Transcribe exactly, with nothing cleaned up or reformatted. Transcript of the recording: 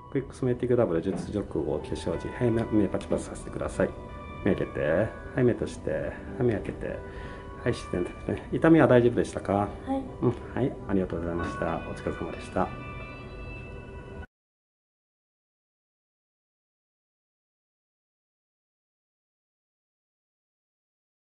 クイックスメーティックダブル術直後化粧時、はい、目パチパチさせてください。目開けて、はい、目閉じて、はい、目開けて、はい、自然ですね。痛みは大丈夫でしたか？ はい。 うん、はい、ありがとうございました。お疲れ様でした。